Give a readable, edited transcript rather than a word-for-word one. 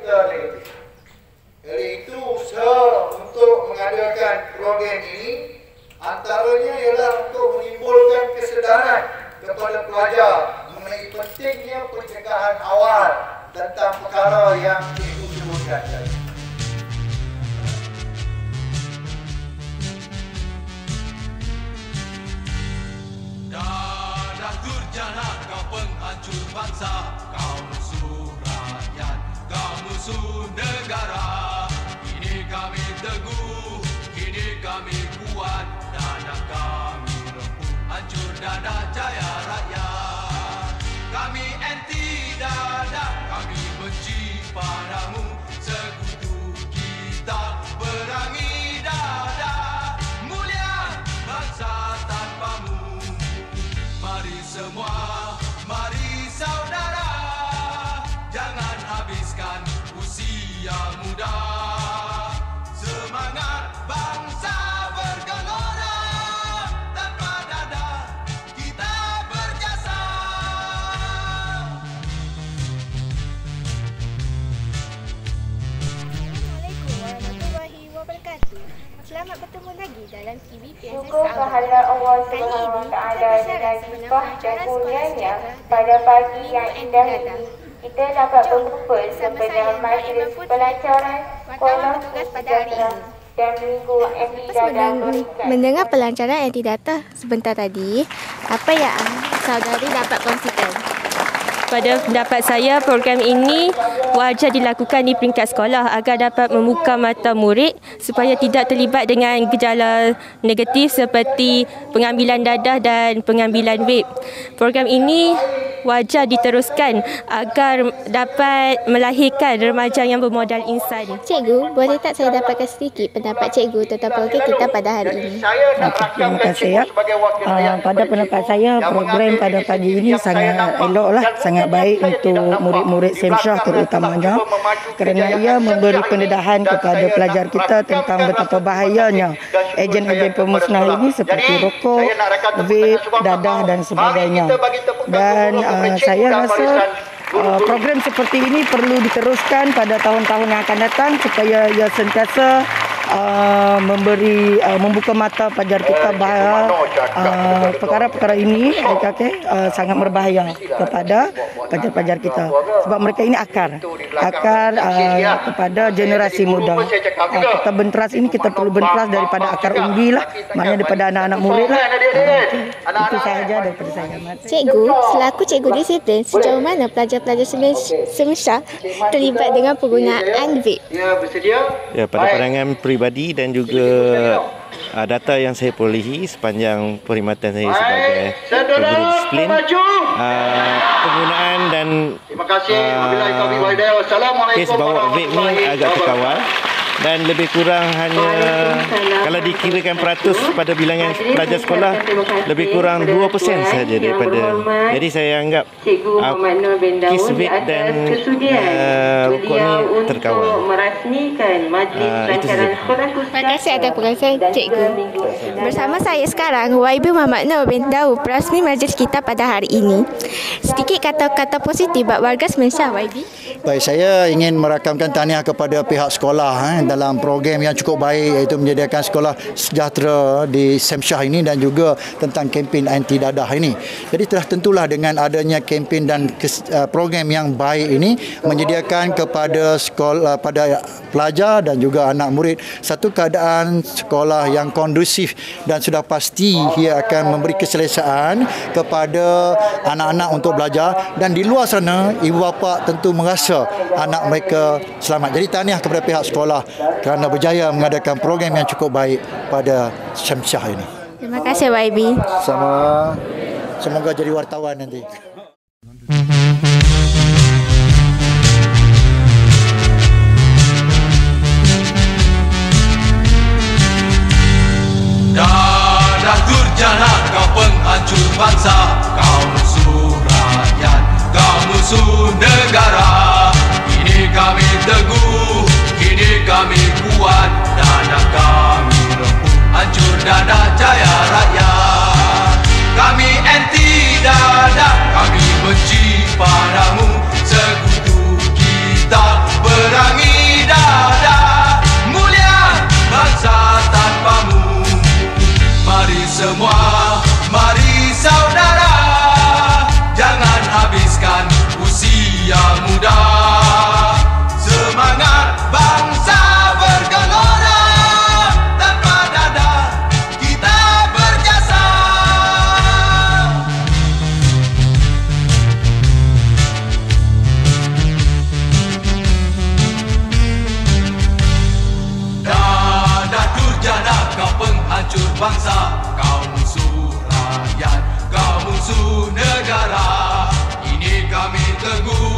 kita negatif. Jadi itu usaha untuk mengadakan program ini antaranya ialah untuk menimbulkan kesedaran kepada pelajar mengenai pentingnya pencegahan awal tentang perkara yang cikgu sebutkan tadi. Dadah durjana kau penghancur bangsa, kau musuh rakyat, kau musuh negara. Kini kami teguh, kini kami kuat, dadah kami rempuh, hancur dadah jaya rakyat. Kami anti dadah, kami benci padamu, sekutu kita perangi dadah, mulia bangsa tanpamu. Mari semua, mari saudara, jangan habiskan usia muda. Semangat bangsa bergelora, tanpa dadah kita berjasa. Assalamualaikum warahmatullahi wabarakatuh. Selamat bertemu lagi dalam TV PSS Syukur kehadirat Allah Subhanahu Wa Taala dengan limpah dan kurnianya pada pagi yang indah ini. Kita dapat berkumpul sempena majlis pelajaran sekolah sejahtera dan minggu anti dadah berikan. Mendengar pelancaran anti data sebentar tadi, apa yang saudari dapat kongsikan? Pada pendapat saya, program ini wajar dilakukan di peringkat sekolah agar dapat membuka mata murid supaya tidak terlibat dengan gejala negatif seperti pengambilan dadah dan pengambilan vape. Program ini wajar diteruskan agar dapat melahirkan remaja yang bermodal insan. Cikgu, boleh tak saya dapatkan sedikit pendapat cikgu tentang program kita pada hari ini? Terima kasih ya. Pada pendapat saya, program pada pagi ini sangat eloklah, sangat baik untuk murid-murid Semsyah terutamanya kerana ia memberi pendedahan kepada pelajar kita tentang betapa bahayanya ejen-ejen pemusnah ini seperti rokok, vape, dadah dan sebagainya. Dan saya rasa program seperti ini perlu diteruskan pada tahun-tahun yang akan datang supaya ia sentiasa membuka mata pelajar kita bahawa perkara-perkara ini sangat berbahaya kepada pelajar-pelajar kita sebab mereka ini akar kepada generasi muda. Kita benteras ini, kita perlu benteras daripada akar umbi lah, maknanya daripada anak-anak murid lah. Itu sahaja daripada saya. Cikgu, selaku cikgu disiplin, sejauh mana pelajar-pelajar Semsyah terlibat dengan penggunaan vape? Ya, pada pandangan peribadi dan juga data yang saya perolehi sepanjang perkhidmatan saya sebagai guru disiplin, penggunaan dan kes bawa vape ni agak terkawal dan lebih kurang hanya kalau dikirakan peratus pada bilangan pelajar sekolah lebih kurang 2% saja daripada. Jadi saya anggap kes vape dan rokok ni terkawal. Itu saja. Terima kasih atas penjelasan cikgu. Bersama saya sekarang YB Muhammad Nur bin Daud, perasmi majlis kita pada hari ini. Sedikit kata-kata positif buat warga Semsyah, YB. Baik, saya ingin merakamkan tahniah kepada pihak sekolah dalam program yang cukup baik iaitu menyediakan sekolah sejahtera di Semsyah ini dan juga tentang kempen anti dadah ini. Jadi telah tentulah dengan adanya kempen dan program yang baik ini menyediakan kepada sekolah, pada pelajar dan juga anak murid satu keadaan sekolah yang kondusif dan sudah pasti ia akan memberi keselesaan kepada anak-anak untuk belajar dan di luar sana ibu bapa tentu merasa anak mereka selamat. Jadi tahniah kepada pihak sekolah kerana berjaya mengadakan program yang cukup baik pada Semsyah ini. Terima kasih YB. Sama, semoga jadi wartawan nanti. Dadah durjana kau penghancur bangsa, kau musuh rakyat, kau musuh negara. Kini kami teguh, kini kami kuat, dadah kami rempuh, hancur dadah jaya rakyat. Kami anti dadah, kami benci padamu, sekutu kita berani. bangsa. Kau musuh rakyat, kau musuh negara. Ini kami tegur.